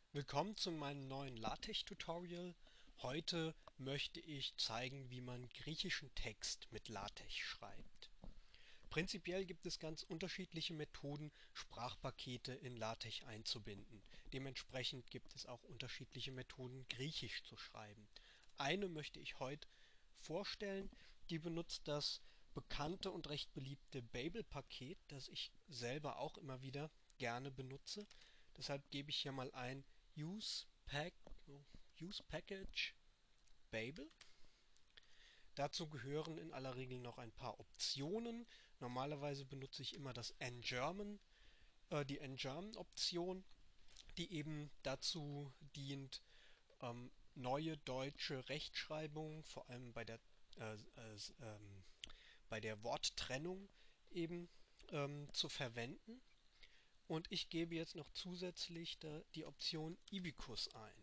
Willkommen zu meinem neuen LaTeX-Tutorial. Heute möchte ich zeigen, wie man griechischen Text mit LaTeX schreibt. Prinzipiell gibt es ganz unterschiedliche Methoden, Sprachpakete in LaTeX einzubinden. Dementsprechend gibt es auch unterschiedliche Methoden, Griechisch zu schreiben. Eine möchte ich heute vorstellen, die benutzt das bekannte und recht beliebte Babel-Paket, das ich selber auch immer wieder gerne benutze. Deshalb gebe ich hier mal ein use, pack, use Package Babel. Dazu gehören in aller Regel noch ein paar Optionen. Normalerweise benutze ich immer das ngerman, die ngerman-Option, die eben dazu dient, neue deutsche Rechtschreibung, vor allem bei der Worttrennung eben zu verwenden. Und ich gebe jetzt noch zusätzlich die Option Ibicus ein.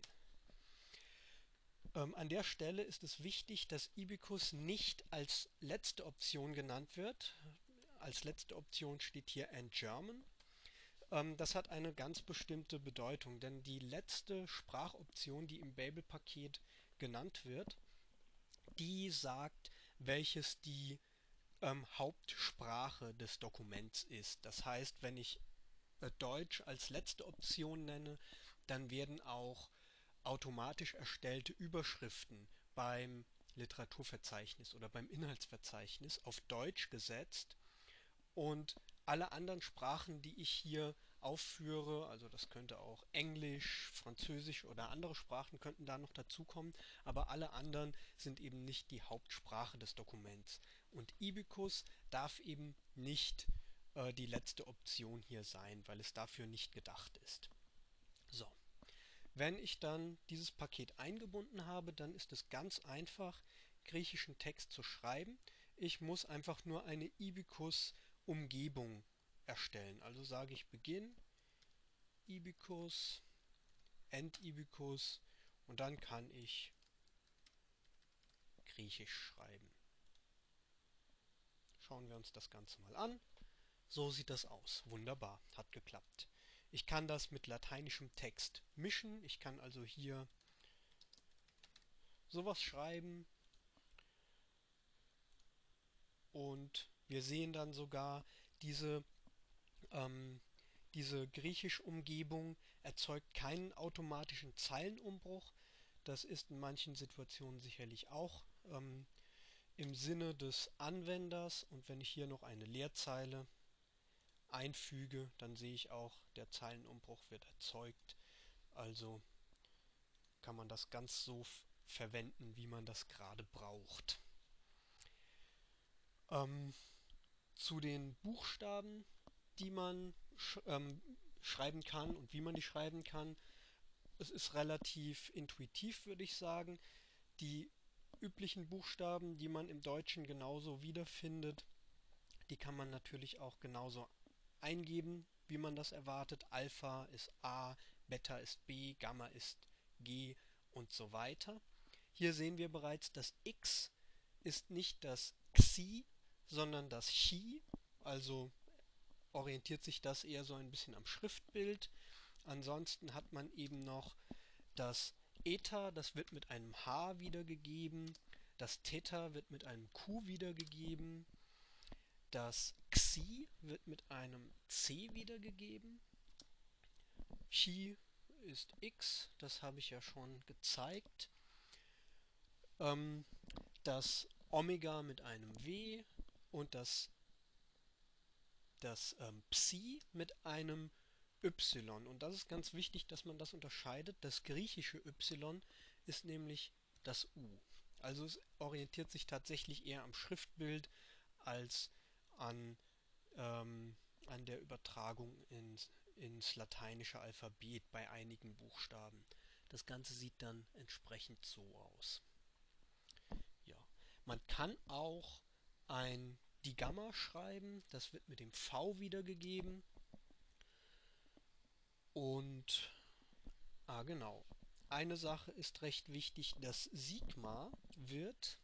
An der Stelle ist es wichtig, dass Ibicus nicht als letzte Option genannt wird. Als letzte Option steht hier ngerman. Das hat eine ganz bestimmte Bedeutung, denn die letzte Sprachoption, die im Babel-Paket genannt wird, die sagt, welches die Hauptsprache des Dokuments ist. Das heißt, wenn ich Deutsch als letzte Option nenne, dann werden auch automatisch erstellte Überschriften beim Literaturverzeichnis oder beim Inhaltsverzeichnis auf Deutsch gesetzt und alle anderen Sprachen, die ich hier aufführe, also das könnte auch Englisch, Französisch oder andere Sprachen könnten da noch dazukommen, aber alle anderen sind eben nicht die Hauptsprache des Dokuments. Und Ibicus darf eben nicht die letzte Option hier sein, weil es dafür nicht gedacht ist. So, wenn ich dann dieses Paket eingebunden habe, dann ist es ganz einfach, griechischen Text zu schreiben. Ich muss einfach nur eine Ibicus-Umgebung erstellen. Also sage ich Beginn, Ibicus, End Ibicus und dann kann ich Griechisch schreiben. Schauen wir uns das Ganze mal an. So sieht das aus. Wunderbar, hat geklappt. Ich kann das mit lateinischem Text mischen. Ich kann also hier sowas schreiben und wir sehen dann sogar, diese, ähm, diese Griechisch-Umgebung erzeugt keinen automatischen Zeilenumbruch. Das ist in manchen Situationen sicherlich auch im Sinne des Anwenders. Und wenn ich hier noch eine Leerzeile einfüge, dann sehe ich auch, der Zeilenumbruch wird erzeugt. Also kann man das ganz so verwenden, wie man das gerade braucht. Ähm, zu den Buchstaben, die man schreiben kann und wie man die schreiben kann. Es ist relativ intuitiv, würde ich sagen. Die üblichen Buchstaben, die man im Deutschen genauso wiederfindet, die kann man natürlich auch genauso eingeben, wie man das erwartet. Alpha ist A, Beta ist B, Gamma ist G und so weiter. Hier sehen wir bereits, das X ist nicht das Xi, sondern das Chi. Also orientiert sich das eher so ein bisschen am Schriftbild. Ansonsten hat man eben noch das Eta, das wird mit einem H wiedergegeben. Das Theta wird mit einem Q wiedergegeben. Das Xi wird mit einem C wiedergegeben. Chi ist X, das habe ich ja schon gezeigt. Ähm, das Omega mit einem W und das Psi mit einem Y. Und das ist ganz wichtig, dass man das unterscheidet. Das griechische Y ist nämlich das U. Also es orientiert sich tatsächlich eher am Schriftbild als an, an der Übertragung ins lateinische Alphabet bei einigen Buchstaben. Das Ganze sieht dann entsprechend so aus. Ja. Man kann auch ein Digamma schreiben, das wird mit dem V wiedergegeben. Und, genau, eine Sache ist recht wichtig, das Sigma wird,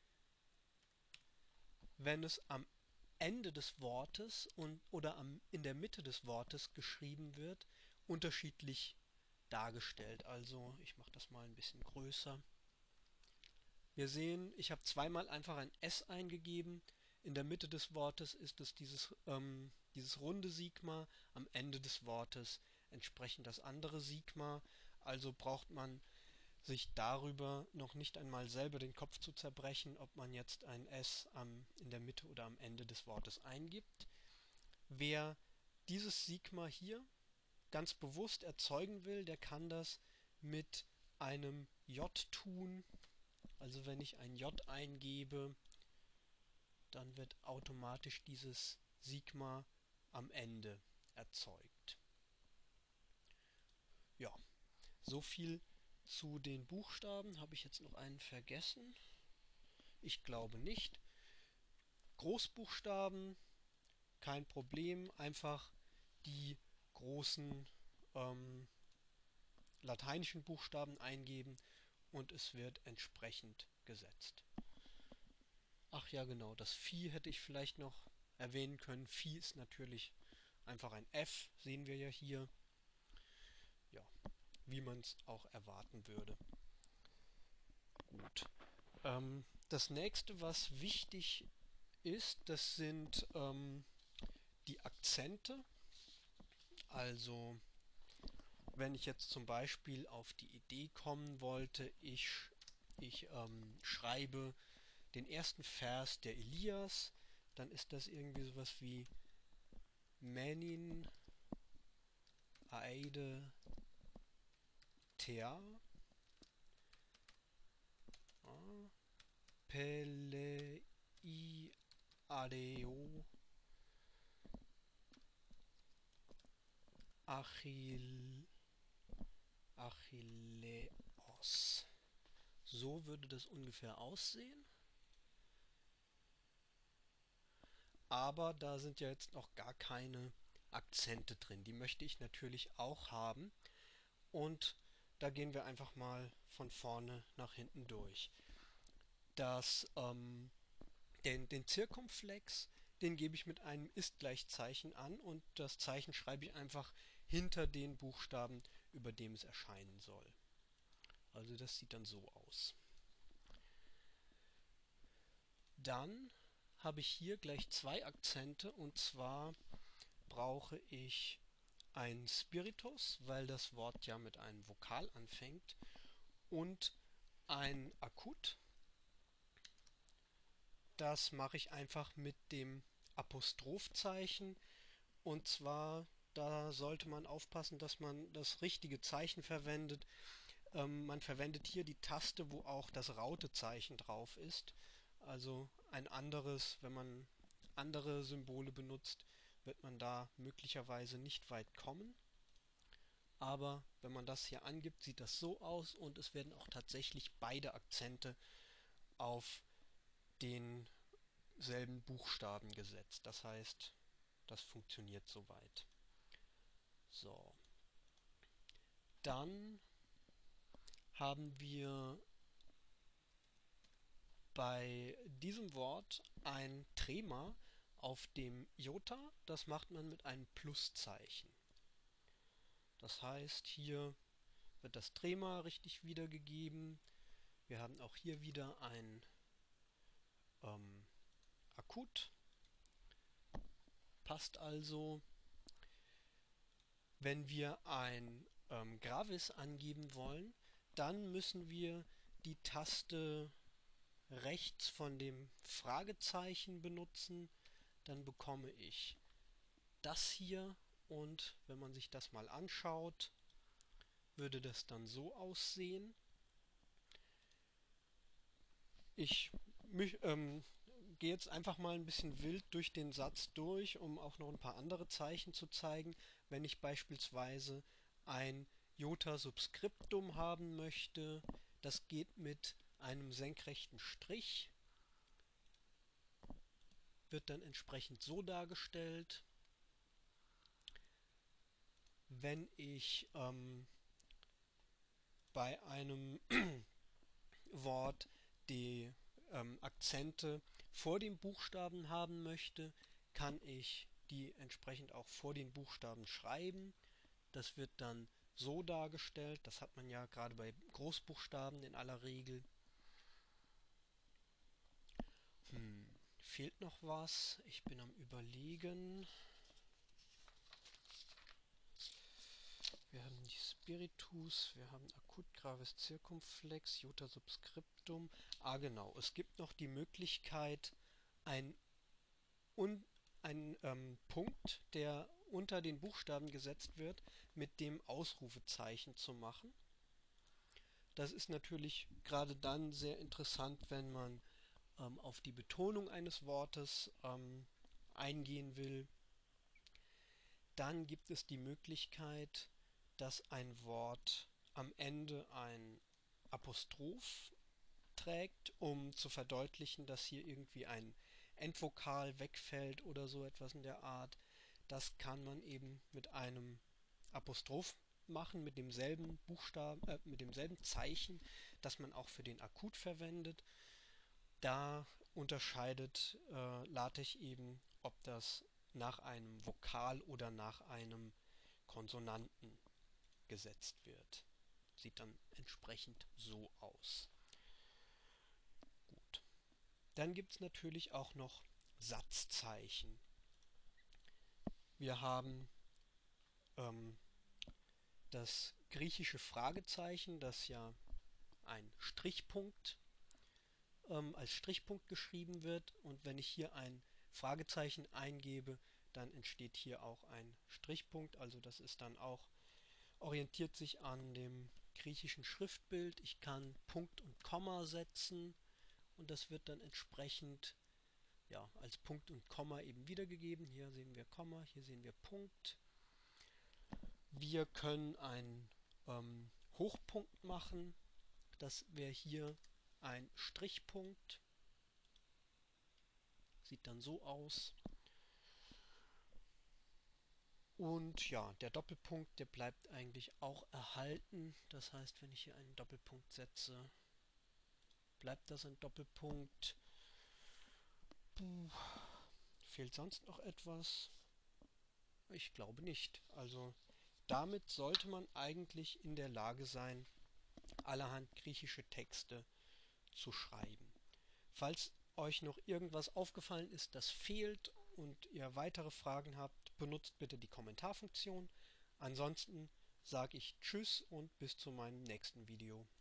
wenn es am Ende des Wortes oder in der Mitte des Wortes geschrieben wird, unterschiedlich dargestellt. Also ich mache das mal ein bisschen größer. Wir sehen, ich habe zweimal einfach ein S eingegeben. In der Mitte des Wortes ist es dieses runde Sigma, am Ende des Wortes entsprechend das andere Sigma. Also braucht man sich darüber noch nicht einmal selber den Kopf zu zerbrechen, ob man jetzt ein S in der Mitte oder am Ende des Wortes eingibt. Wer dieses Sigma hier ganz bewusst erzeugen will, der kann das mit einem J tun. Also wenn ich ein J eingebe, dann wird automatisch dieses Sigma am Ende erzeugt. Ja, so viel zu den Buchstaben. Habe ich jetzt noch einen vergessen? Ich glaube nicht. Großbuchstaben, kein Problem. Einfach die großen ähm, lateinischen Buchstaben eingeben und es wird entsprechend gesetzt. Ach ja, genau, das Phi hätte ich vielleicht noch erwähnen können. Phi ist natürlich einfach ein F, sehen wir ja hier. Ja, wie man es auch erwarten würde. Gut. Das nächste, was wichtig ist, das sind die Akzente. Also, wenn ich jetzt zum Beispiel auf die Idee kommen wollte, ich schreibe den ersten Vers der Elias, dann ist das irgendwie sowas wie Menin Aeide Thea Pelei Adeo Achilleos. So würde das ungefähr aussehen. Aber da sind ja jetzt noch gar keine Akzente drin. Die möchte ich natürlich auch haben. Und da gehen wir einfach mal von vorne nach hinten durch. Das, den Zirkumflex, den gebe ich mit einem Ist-Gleichzeichen an und das Zeichen schreibe ich einfach hinter den Buchstaben, über dem es erscheinen soll. Also das sieht dann so aus. Dann habe ich hier gleich zwei Akzente und zwar brauche ich ein Spiritus, weil das Wort ja mit einem Vokal anfängt, und ein Akut. Das mache ich einfach mit dem Apostrophzeichen und zwar da sollte man aufpassen, dass man das richtige Zeichen verwendet. Man verwendet hier die Taste, wo auch das Rautezeichen drauf ist. Also ein anderes, wenn man andere Symbole benutzt, wird man da möglicherweise nicht weit kommen. Aber wenn man das hier angibt, sieht das so aus und es werden auch tatsächlich beide Akzente auf denselben Buchstaben gesetzt. Das heißt, das funktioniert soweit. So, dann haben wir bei diesem Wort ein Trema auf dem Jota. Das macht man mit einem Pluszeichen. Das heißt, hier wird das Trema richtig wiedergegeben. Wir haben auch hier wieder ein Akut. Passt also. Wenn wir ein Gravis angeben wollen, dann müssen wir die Taste rechts von dem Fragezeichen benutzen. Dann bekomme ich das hier und wenn man sich das mal anschaut, würde das dann so aussehen. Ich gehe jetzt einfach mal ein bisschen wild durch den Satz durch, um auch noch ein paar andere Zeichen zu zeigen. Wenn ich beispielsweise ein Jota Subscriptum haben möchte, das geht mit einem senkrechten Strich, wird dann entsprechend so dargestellt. Wenn ich bei einem Wort die Akzente vor dem Buchstaben haben möchte, kann ich die entsprechend auch vor den Buchstaben schreiben. Das wird dann so dargestellt. Das hat man ja gerade bei Großbuchstaben in aller Regel. Fehlt noch was? Ich bin am Überlegen. Wir haben die Spiritus, wir haben Akut Gravis Circumflex, Iota Subscriptum. Genau, es gibt noch die Möglichkeit, ein, ein Punkt, der unter den Buchstaben gesetzt wird, mit dem Ausrufezeichen zu machen. Das ist natürlich gerade dann sehr interessant, wenn man auf die Betonung eines Wortes eingehen will. Dann gibt es die Möglichkeit, dass ein Wort am Ende ein Apostroph trägt, um zu verdeutlichen, dass hier irgendwie ein Endvokal wegfällt oder so etwas in der Art. Das kann man eben mit einem Apostroph machen, mit demselben Buchstaben, mit demselben Zeichen, das man auch für den Akut verwendet. Da unterscheidet LaTeX eben, ob das nach einem Vokal oder nach einem Konsonanten gesetzt wird. Sieht dann entsprechend so aus. Gut. Dann gibt es natürlich auch noch Satzzeichen. Wir haben ähm, das griechische Fragezeichen, das ja ein Strichpunkt als Strichpunkt geschrieben wird, und wenn ich hier ein Fragezeichen eingebe, dann entsteht hier auch ein Strichpunkt, also das ist dann auch, orientiert sich an dem griechischen Schriftbild. Ich kann Punkt und Komma setzen und das wird dann entsprechend ja, als Punkt und Komma eben wiedergegeben. Hier sehen wir Komma, hier sehen wir Punkt. Wir können einen Hochpunkt machen, das wäre hier ein Strichpunkt. Sieht dann so aus. Und ja, der Doppelpunkt, der bleibt eigentlich auch erhalten. Das heißt, wenn ich hier einen Doppelpunkt setze, bleibt das ein Doppelpunkt. Fehlt sonst noch etwas? Ich glaube nicht. Also damit sollte man eigentlich in der Lage sein, allerhand griechische Texte zu schreiben. Falls euch noch irgendwas aufgefallen ist, das fehlt und ihr weitere Fragen habt, benutzt bitte die Kommentarfunktion. Ansonsten sage ich Tschüss und bis zu meinem nächsten Video.